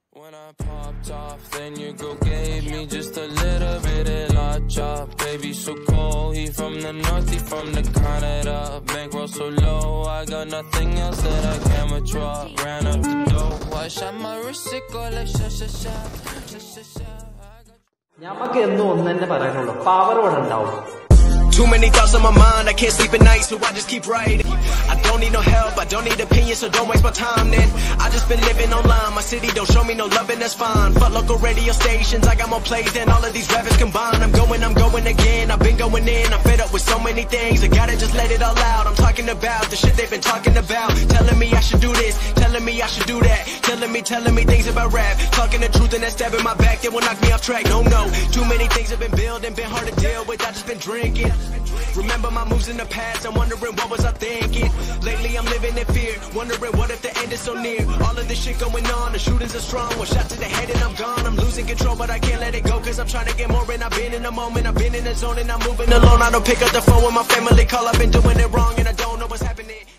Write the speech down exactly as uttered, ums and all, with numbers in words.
When I popped off, then your girl gave me just a little bit of la chop. Baby so cold, he from the north, he from the Canada. Bankroll so low, I got nothing else that I can withdraw. Ran up the dough, I shot my wrist, it go like sha sha sha, sha sha sha. ഞമ്മക്ക് എന്നും ഒന്ന് തന്നെ പറയാനുള്ളൂ, power ഇവിടെ ഉണ്ടാവും. Too many thoughts on my mind, I can't sleep at night, so I just keep writing. I don't need no help, I don't need opinions, so don't waste my time then. I just been living online, my city don't show me no love and that's fine. Fuck local radio stations, I got more plays than all of these rappers combined. I'm going, I'm going again, I've been going in, I'm fed up with so many things. I gotta just let it all out, I'm talking about the shit they've been talking about. Telling me I should do this, telling me I should do that. Telling me, telling me things about rap. Talking the truth and that stab in my back, that will knock me off track. No, no, too many things have been building, been hard to deal with, I just been drinking. Remember my moves in the past, I'm wondering what was I thinking. Lately I'm living in fear, wondering what if the end is so near. All of this shit going on, the shootings are strong. One shot to the head and I'm gone. I'm losing control but I can't let it go, cause I'm trying to get more. And I've been in the moment, I've been in the zone, and I'm moving alone. I don't pick up the phone when my family call, I've been doing it wrong and I don't know what's happening.